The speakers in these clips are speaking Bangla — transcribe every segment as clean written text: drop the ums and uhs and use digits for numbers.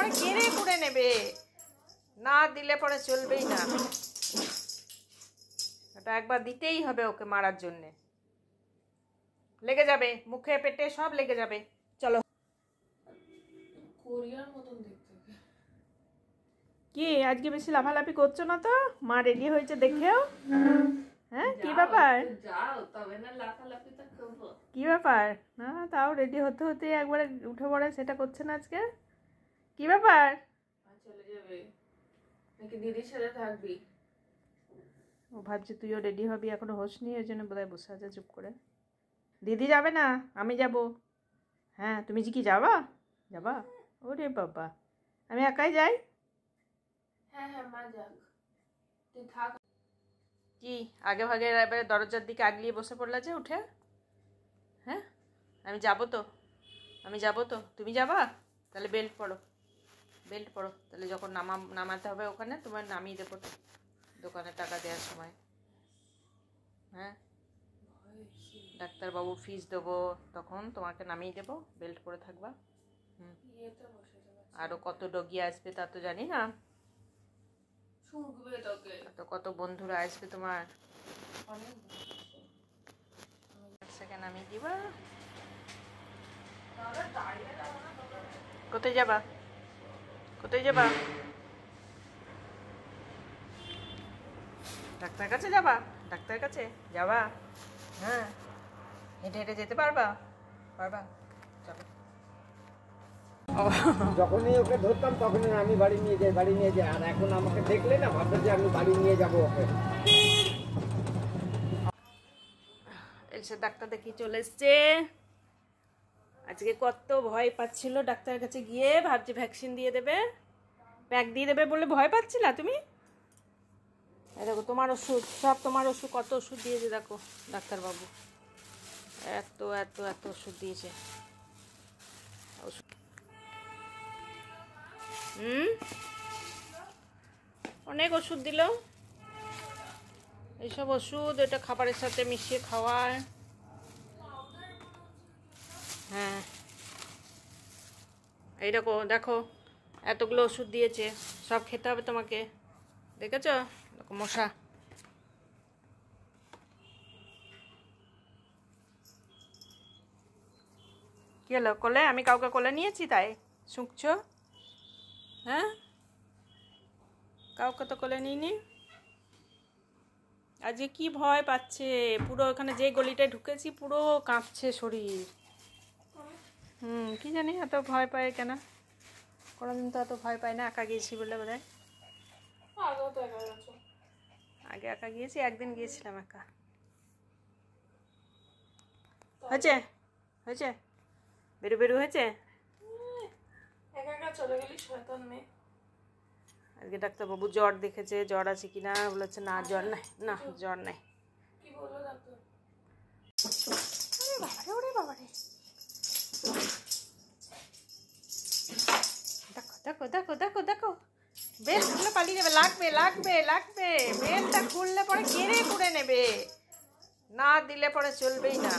পরে কেড়ে কুড়ে নেবে, না দিলে পরে চলবেই না। এটা একবার দিতেই হবে ওকে মারার জন্যে। লেগে যাবে, মুখে পেটে সব লেগে যাবে। চলো। কোরিয়ার মতন দেখতে। কি আজকে বেশি লাফালাফি করছো না তো? মা রেডি হয়েছে দেখেও। হ্যাঁ কি ব্যাপার? যাও তবে না লাফালাফিটা করবো। কি ব্যাপার? না তাও রেডি হতে হতে একবারে উঠে পড়ে, সেটা করছে না আজকে। কি ব্যাপার? চলে যাবে নাকি দিদির সাথে থাকবি? ও ভাবছে তুইও রেডি হবি, এখনো হোশ নি, ওই জন্য বোধহয় বসে আছে চুপ করে। দিদি যাবে না, আমি যাব। হ্যাঁ তুমি কি যাবা? যাবা? ওরে বাবা, আমি একাই যাই? হ্যাঁ হ্যাঁ মা যাক, তুই থাক। কি আগে ভাগে এবারে দরজার দিকে আগলিয়ে বসে পড়লা যে উঠে? হ্যাঁ আমি যাবো তো, আমি যাবো তো, তুমি যাবা? তাহলে বেল্ট পরো, বেল্ট পরো, তাহলে যখন নামাতে হবে ওখানে তোমার নামিয়ে দেবো দোকানে টাকা দেওয়ার সময়। হ্যাঁ ডাক্তারবাবু ফিস দেবো, তখন তোমাকে নামিয়ে দেবো, বেল্ট পরে থাকবা। আরও কত ডগি আসবে তা তো জানি না, তো কত বন্ধুরা আসবে তোমার। সেখানে নামিয়ে দিবা। কোথায় যাবা? কোথায় যাবা? ডাক্তার কাছে যাবা? ডাক্তার কাছে যাবা? হ্যাঁ হেঁটে হেঁটে যেতে পারবা? পারবা? চলো। যখনই ওকে ধরতাম তখনই আমি বাড়ি নিয়ে যাই, আর এখন আমাকে দেখলে না ভাববে যে আমি বাড়ি নিয়ে যাবো ওকে। এসে ডাক্তার দেখিয়ে চলে এসছে। আজকে কত ভয় পাচ্ছিল ডাক্তারের কাছে গিয়ে, ভাবছি ভ্যাকসিন দিয়ে দেবে, প্যাক দিয়ে দেবে বলে ভয় পাচ্ছিলা তুমি? দেখো তোমার ওষুধ, সব তোমার ওষুধ, কত ওষুধ দিয়েছে দেখো ডাক্তারবাবু, এত এত এত ওষুধ দিয়েছে। ওষুধ অনেক ওষুধ দিল। এইসব ওষুধ এটা খাবারের সাথে মিশিয়ে খাওয়ায়। হ্যাঁ এই দেখো দেখো এতগুলো ওষুধ দিয়েছে, সব খেতে হবে তোমাকে। দেখেছ দেখো মশা। কি হলো কোলে? আমি কাউকে কোলে নিয়েছি তাই শুঁকছ? হ্যাঁ কাউকে তো কোলে নিইনি। আজকে কি ভয় পাচ্ছে পুরো, ওখানে যে গলিটায় ঢুকেছি পুরো কাঁপছে শরীর। কি জানি এত ভয় পায় কেন, কোনোদিন তো এত ভয় পায় না, একা গিয়েছি বলে বোধ হয়। আগে একা গিয়েছি, একদিন গিয়েছিলাম একা। হয়েছে হয়েছে বেরু বেরু হয়েছে। একা একা চলে গেলি শয়তান মেয়ে। আজকে ডাক্তারবাবু জ্বর দেখেছে, জ্বর আছে কিনা, বলেছে না জ্বর নাই, না জ্বর নাই। কি বললো ডাক্তার? ওরে বাবারে, ওরে বাবারে, দেখো দেখো দেখো দেখো দেখো, বেল খুললে পালিয়ে যাবে, লাগবে লাগবে লাগবে, বেলটা খুললে পরে কেড়ে কুড়ে নেবে, না দিলে পরে চলবেই না।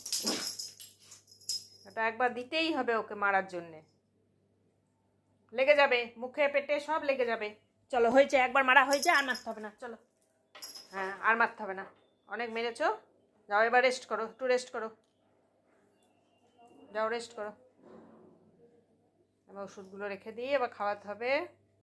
এটা একবার দিতেই হবে ওকে মারার জন্যে। লেগে যাবে, মুখে পেটে সব লেগে যাবে। চলো হয়েছে, একবার মারা হয়েছে, আর মারতে হবে না, চলো। হ্যাঁ আর মারতে হবে না, অনেক মেরেছ, যাও এবার রেস্ট করো, একটু রেস্ট করো, যাও রেস্ট করো। এবার ওষুধগুলো রেখে দিয়ে এবার খাওয়াতে হবে।